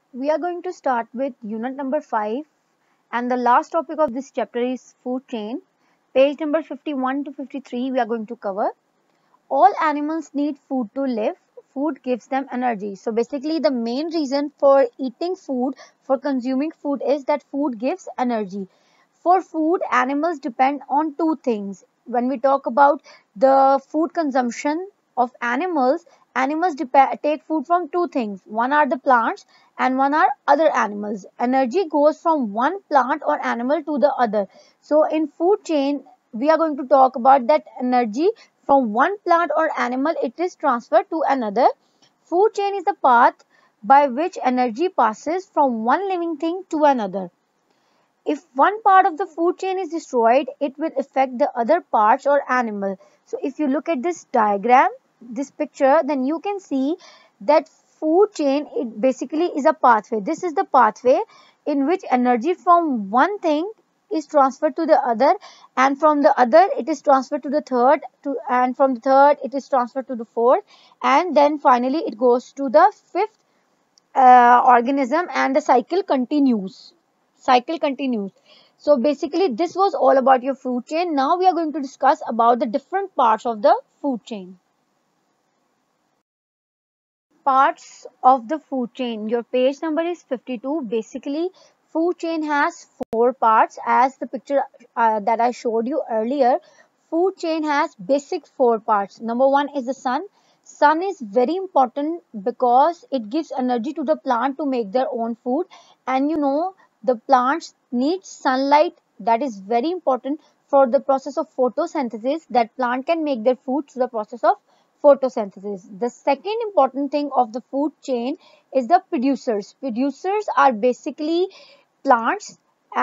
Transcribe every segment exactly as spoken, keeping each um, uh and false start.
We are going to start with unit number five, and the last topic of this chapter is food chain. Page number fifty-one to fifty-three we are going to cover. All animals need food to live. Food gives them energy. So basically the main reason for eating food, for consuming food, is that food gives energy. For food, animals depend on two things. When we talk about the food consumption of animals, animals dep- take food from two things. One are the plants and one are other animals. Energy goes from one plant or animal to the other. So in food chain, we are going to talk about that energy from one plant or animal, it is transferred to another. Food chain is the path by which energy passes from one living thing to another. If one part of the food chain is destroyed, it will affect the other parts or animal. So if you look at this diagram, this picture, then you can see that food chain, it basically is a pathway. This is the pathway in which energy from one thing is transferred to the other, and from the other it is transferred to the third, to and from the third it is transferred to the fourth, and then finally it goes to the fifth uh, organism, and the cycle continues cycle continues. So basically this was all about your food chain. Now we are going to discuss about the different parts of the food chain. Parts of the food chain, your page number is fifty-two. Basically food chain has four parts, as the picture uh, that I showed you earlier. Food chain has basic four parts. Number one is the sun. Sun is very important because it gives energy to the plant to make their own food, and you know the plants need sunlight. That is very important for the process of photosynthesis, that plant can make their food through the process of photosynthesis. The second important thing of the food chain is the producers. Producers are basically plants,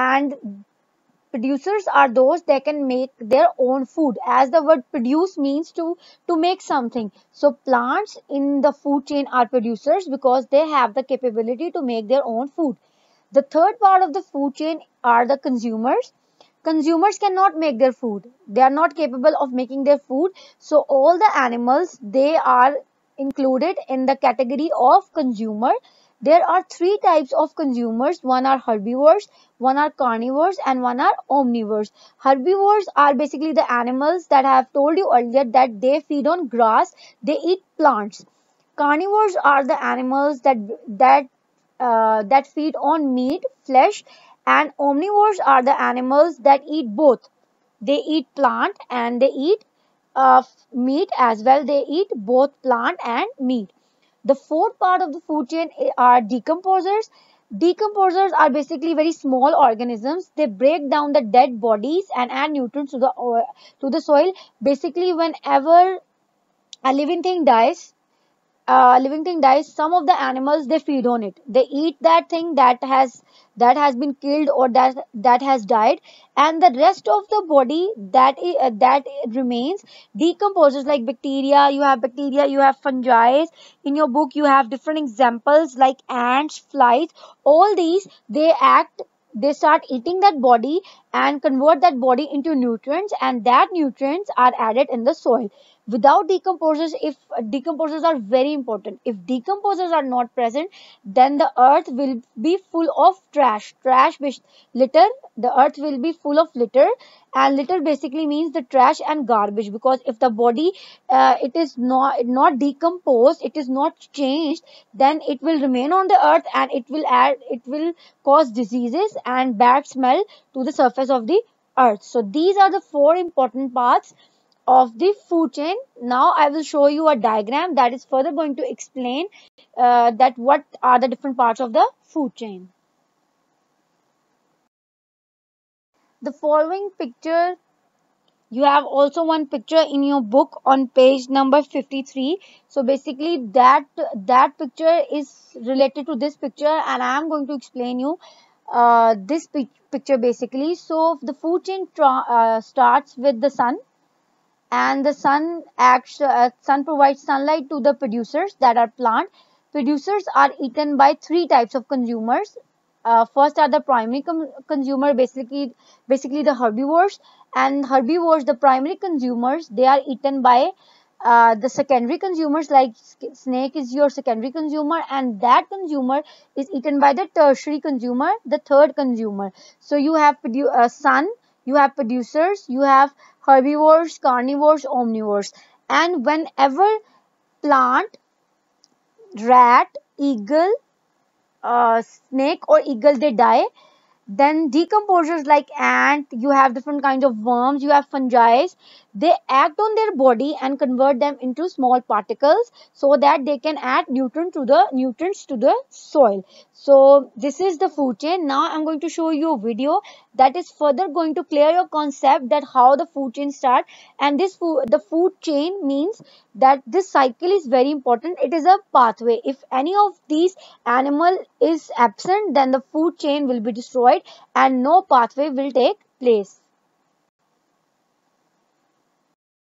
and producers are those that can make their own food, as the word produce means to to make something. So plants in the food chain are producers because they have the capability to make their own food. The third part of the food chain are the consumers. Consumers cannot make their food, they are not capable of making their food. So all the animals, they are included in the category of consumer. There are three types of consumers: one are herbivores, one are carnivores, and one are omnivores. Herbivores are basically the animals that I have told you earlier, that they feed on grass, they eat plants. Carnivores are the animals that that uh, that feed on meat, flesh, and omnivores are the animals that eat both. They eat plant and they eat uh, meat as well. They eat both plant and meat. The fourth part of the food chain are decomposers. Decomposers are basically very small organisms. They break down the dead bodies and add nutrients to the to the soil. Basically, whenever a living thing dies, uh, living thing dies, some of the animals, they feed on it, they eat that thing that has that has been killed or that that has died, and the rest of the body that i- uh, that remains decomposes, like bacteria. You have bacteria, you have fungi. In your book you have different examples like ants, flies. All these, they act, they start eating that body and convert that body into nutrients, and that nutrients are added in the soil. Without decomposers, if decomposers are very important, if decomposers are not present, then the earth will be full of trash trash which litter. The earth will be full of litter, and litter basically means the trash and garbage, because if the body uh, it is not not decomposed, it is not changed, then it will remain on the earth, and it will add it will cause diseases and bad smell to the surface of the earth. So these are the four important parts of the food chain. Now I will show you a diagram that is further going to explain uh, that what are the different parts of the food chain. The following picture, you have also one picture in your book on page number fifty-three. So basically that that picture is related to this picture, and I am going to explain you uh, this pic- picture basically. So the food chain tra- uh, starts with the sun, and the sun acts uh, sun provides sunlight to the producers, that are plant. Producers are eaten by three types of consumers. Uh, first are the primary com- consumer, basically basically the herbivores. And herbivores, the primary consumers, they are eaten by uh, the secondary consumers, like snake is your secondary consumer, and that consumer is eaten by the tertiary consumer, the third consumer. So you have produ uh, sun, you have producers, you have herbivores, carnivores, omnivores. And whenever plant, rat, eagle, uh, snake or eagle, they die, then decomposers like ant, you have different kinds of worms, you have fungi, they act on their body and convert them into small particles so that they can add nutrient to the nutrients to the soil. So this is the food chain. Now I'm going to show you a video that is further going to clear your concept that how the food chain start. And this food, the food chain means that this cycle is very important. It is a pathway. If any of these animal is absent, then the food chain will be destroyed and no pathway will take place.